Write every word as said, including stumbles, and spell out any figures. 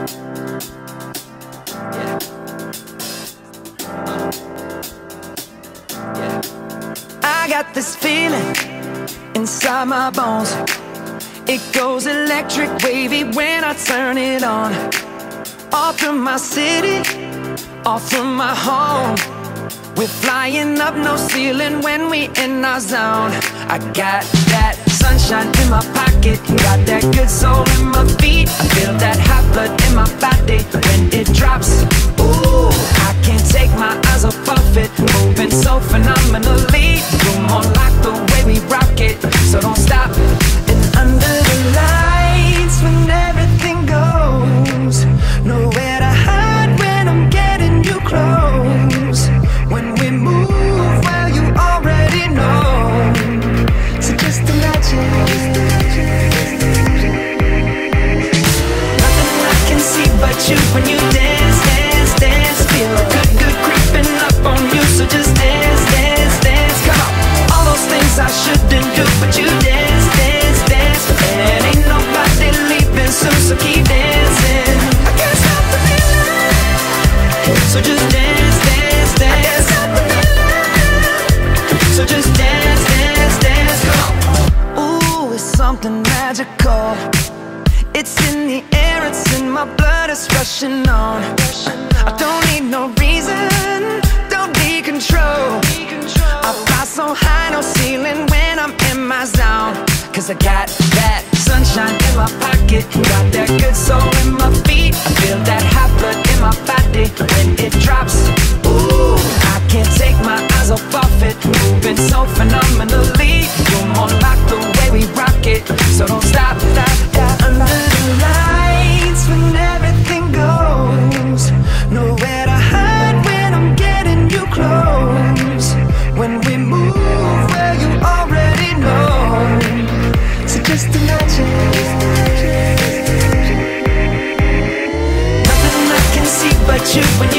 Yeah. Uh. Yeah. I got this feeling inside my bones. It goes electric wavy when I turn it on. All through my city, all through my home. We're flying up, no ceiling when we in our zone. I got that sunshine in my pocket, got that good soul in my feet. I feel that hot blood in my body when it drops. Ooh, I can't take my eyes off of it, moving so phenomenally. You're more like the way we rock it, so don't stop. And under the lights, when everything goes, nowhere to hide when I'm getting you close. When we move, well, you already know. So just imagine. Nothing I can see but you when you dance, dance, dance. Feel good, good creeping up on you. So just dance, dance, dance. Come on. All those things I shouldn't do, but you dance, dance, dance. And ain't nobody leaving soon, so keep dancing. I can't stop the feeling. So just dance, dance, dance. I can't stop the feeling. So just dance, dance, dance. Come on. Ooh, it's something magical. It's in the air, it's in my blood, it's rushing on. I don't need no reason, don't need control. I fly so high, no ceiling when I'm in my zone. Cause I got that sunshine in my pocket, got that good soul in my feet. I feel that hot blood in my body when it drops. Ooh, I can't take my eyes off of it, moving so phenomenally. You're more like the way we rock it, so don't stop, stop, stop. Under the lights, when everything goes, nowhere to hide when I'm getting you close. When we move, well, you already know. So just imagine. Nothing I can see but you when